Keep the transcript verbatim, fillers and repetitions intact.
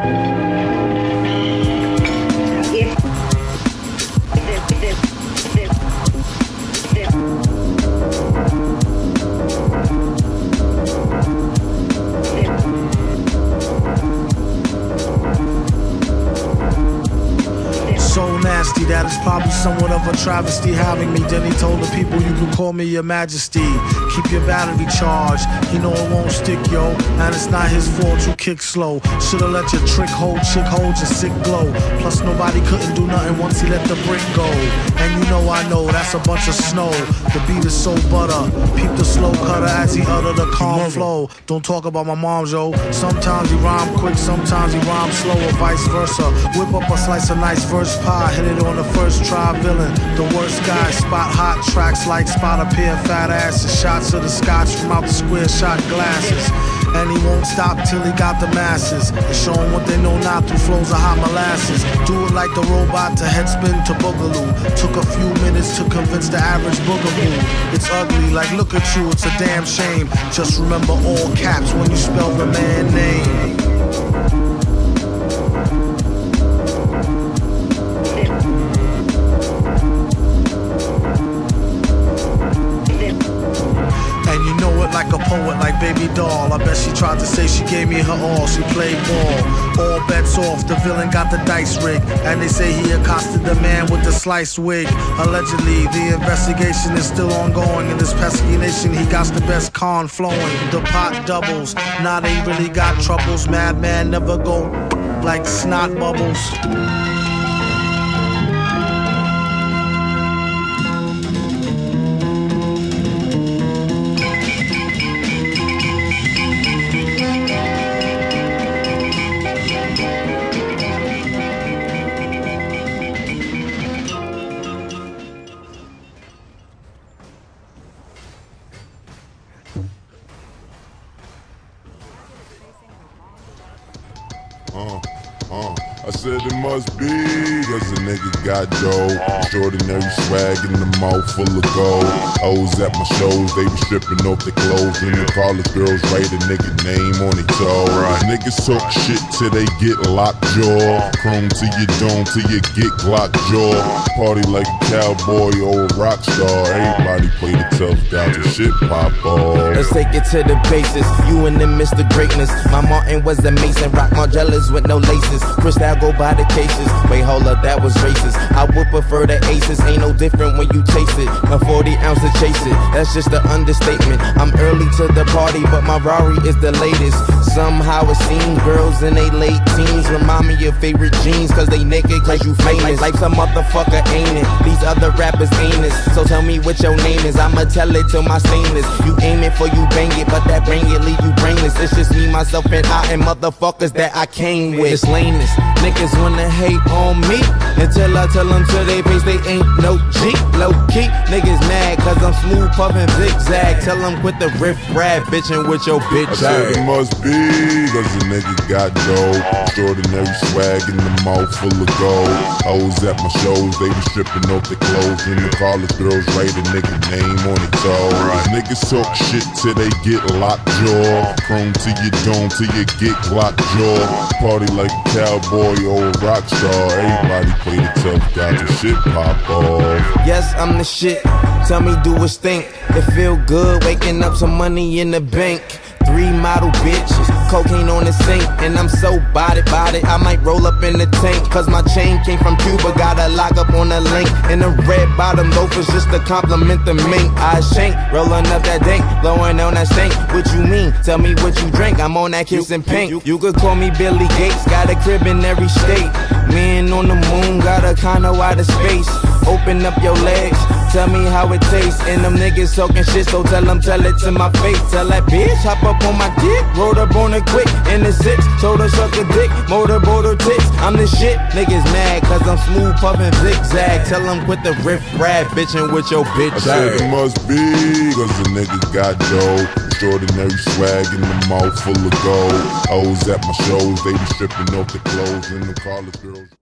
So nasty that it's probably somewhat of a travesty having me. Then he told the people, you can call me your majesty. Keep your battery charged, you know it won't stick, yo. And it's not his fault you kick slow. Should've let your trick hold, chick hold your sick glow. Plus nobody couldn't do nothing once he let the brick go. And you know I know that's a bunch of snow. The beat is so butter. Peep the slow cutter as he utter the calm flow. Don't talk about my mom, yo. Sometimes he rhyme quick, sometimes he rhyme slow, or vice versa. Whip up a slice of nice verse pie, hit it on the first try, villain. The worst guy, spot hot tracks like spot a pair of fat asses. Shots of the scotch from out the square shot glasses. And he won't stop till he got the masses. And show them what they know now through flows of hot molasses. Do it like the robot to headspin to boogaloo. Took a few minutes to convince the average boogaboo. It's ugly, like look at you, it's a damn shame. Just remember all caps when you spell the man name. Like a poet, like baby doll. I bet she tried to say she gave me her all. She played ball. All bets off, the villain got the dice rigged. And they say he accosted the man with the sliced wig. Allegedly, the investigation is still ongoing. In this pesky nation, he got the best con flowing. The pot doubles, now they really got troubles. Madman never go like snot bubbles. Uh, uh, I said it must be, cause the nigga got dough. Extraordinary swag in the mouth full of gold. Hoes at my shows, they be stripping off their clothes. And the college girls write a nigga name on their toe. Niggas talk shit till they get locked jaw. Chrome to your dome till you get Glock jaw. Party like a cowboy or a rock star. Everybody play the tough guy till shit pop off. Let's take it to the basis, you and them Mister Greatness. My Martin was a Mason, rock Margellas with no laces. Cristal go by the cases, wait hold up, that was racist. I would prefer the aces, ain't no different when you taste it. A forty ounce to chase it, that's just an understatement. I'm early to the party, but my Rari is the latest. Somehow it seems girls in they late teens remind me of favorite jeans, cause they naked cause you famous. Like some motherfucker ain't it, these other rappers ain't it. So tell me what your name is, I'ma tell it till my stainless. You aim it for you bang it, but that bang it leave you brainless. It's just me, myself, and I, and motherfuckers that I came with. It's lameness, niggas wanna hate on me until I tell them to they face they ain't no G. Low key, niggas mad cause I'm smooth puffin' zigzag. Tell them quit the riff rap bitchin' with your bitch. I said it must be, cause the nigga got dough. Extraordinary swag in the mouth full of gold. Hoes at my shows, they be stripping off their clothes. And the college girls write a nigga name on their toe. Niggas talk shit till they get locked jaw. Chrome to your dome till you get Glock jaw. Party like a cowboy or a rock star. Everybody play the tough guy till shit pop off. Yes, I'm the shit, tell me do it stink. It feel good waking up some money in the bank. Three model bitches, cocaine on the sink. And I'm so body body, I might roll up in the tank. Cause my chain came from Cuba, got a lock up on the link. And the red bottom loafers just to compliment the mink. I shank, rolling up that dank, blowing on that stank. What you mean? Tell me what you drink, I'm on that kissing pink. You, you could call me Billy Gates, got a crib in every state. Man on the moon, got a condo out of space. Open up your legs, tell me how it tastes. And them niggas talking shit, so tell them, tell it to my face. Tell that bitch, hop up on my dick, rolled up on it quick. In the six, told her suck a dick, motorboat her tits. I'm the shit, niggas mad, cause I'm smooth puffin' zigzag. Tell them quit the riff rap, bitchin' with your bitch. I said it must be, cause the nigga got dough. Extraordinary swag in the mouth full of gold. Hoes at my shows, they be stripping off their clothes. And the college girls